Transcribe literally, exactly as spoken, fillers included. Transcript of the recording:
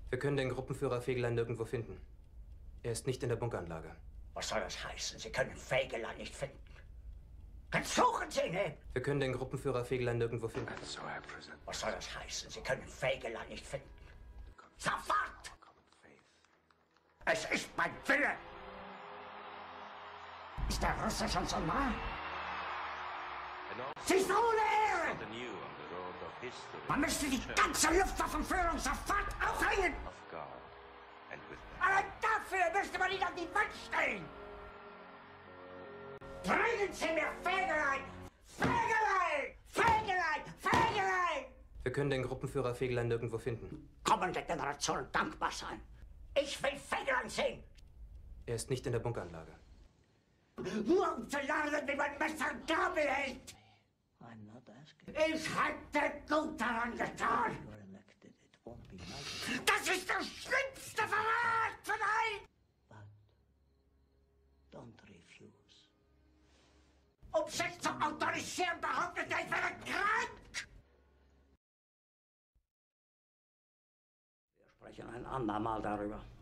Wir können den Gruppenführer Fegelein nirgendwo finden. Er ist nicht in der Bunkeranlage. Was soll das heißen? Sie können Fegelein nicht finden. Dann suchen Sie ihn! Wir können den Gruppenführer Fegelein nirgendwo finden. Was soll das heißen? Sie können Fegelein nicht finden. Sofort! Es ist mein Wille! Ist der Russe schon so nah? Sie ist ohne Ehre! Man müsste die ganze Luftwaffenführung sofort aufhängen! Aber dafür müsste man ihn an die Wand stellen! Bringen Sie mir Fegelein! Fegelein! Fegelein! Fegelein! Wir können den Gruppenführer Fegelein nirgendwo finden. Kommende Generationen dankbar sein. Ich will Fegelein sehen! Er ist nicht in der Bunkeranlage. Nur um zu lernen, wie man Messer und Gabel hält! Ich hätte gut daran getan! Das ist der schlimmste Verrat von allen! Um sich zu autorisieren, behauptet er, ich wäre krank! Wir sprechen ein andermal darüber.